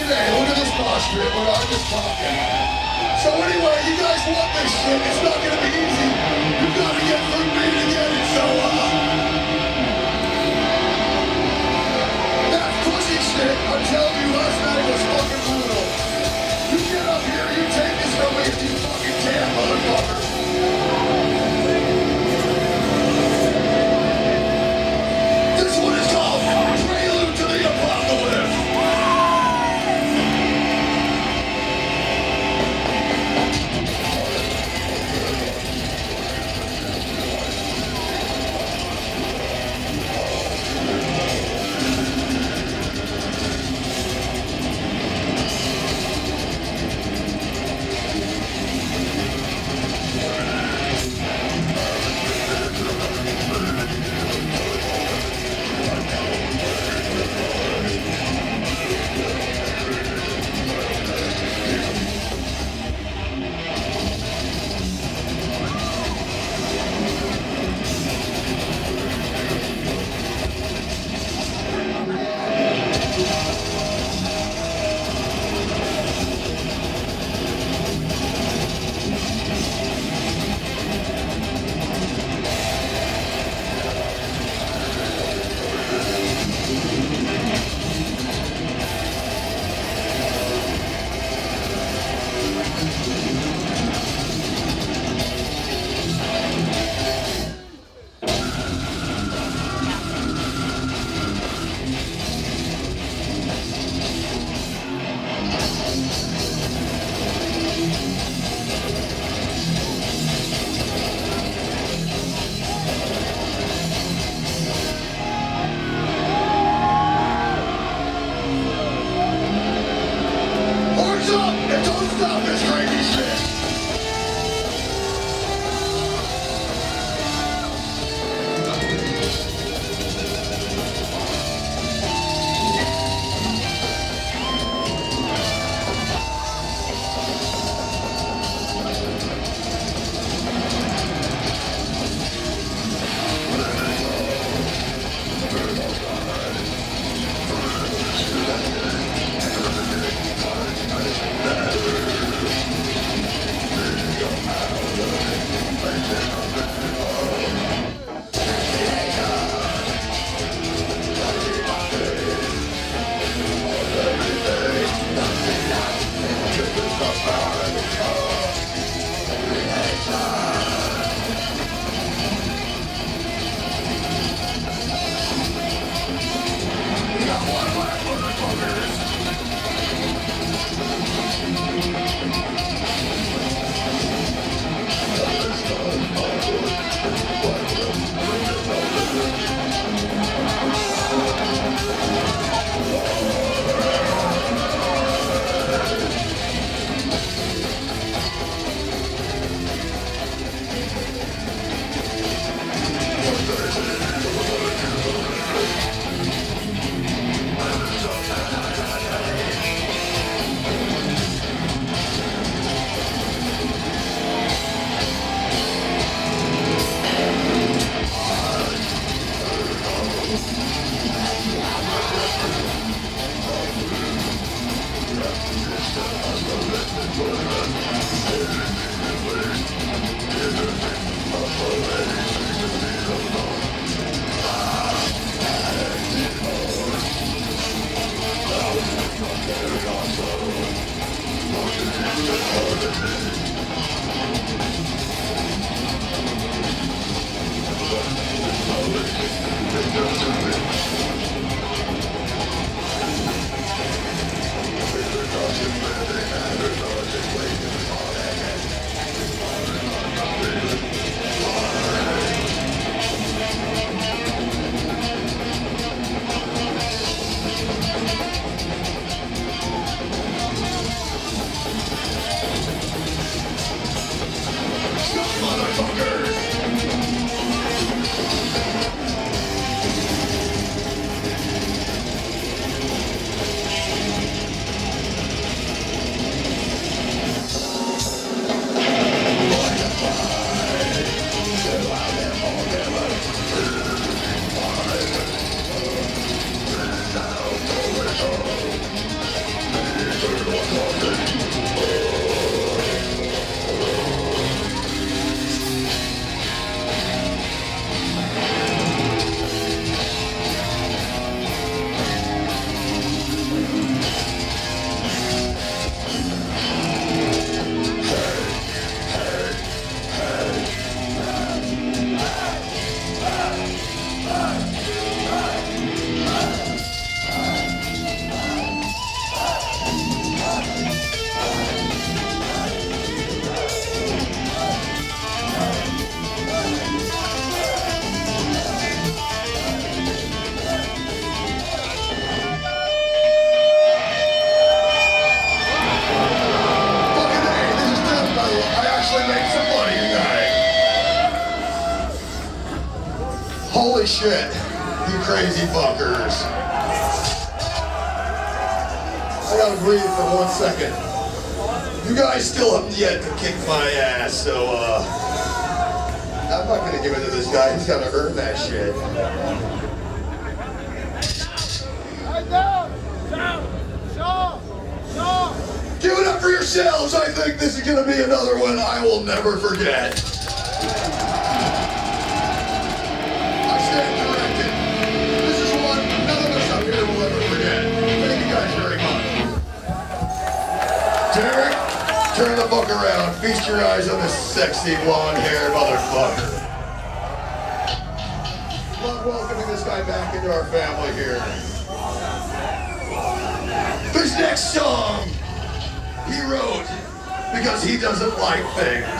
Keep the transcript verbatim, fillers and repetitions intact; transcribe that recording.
Hey, look at this mosh pit. We're not just talking. So anyway, you guys want this shit. It's not gonna be easy. You've got to get through me to get it. So, uh... that pussy shit, I'm telling you, last night was fucking brutal. You get up here, you take this from me if you fucking can, motherfucker. This one is called Prelude to the Apocalypse. shit, you crazy fuckers. I gotta breathe for one second. You guys still haven't yet to kick my ass, so uh, I'm not gonna give it to this guy. He's gotta earn that shit. Give it up for yourselves. I think this is gonna be another one I will never forget. I stand corrected. This is one none of us up here will ever forget. Thank you guys very much. Derek, turn the fuck around. Feast your eyes on this sexy blonde-haired motherfucker. Love welcoming this guy back into our family here. This next song he wrote because he doesn't like things.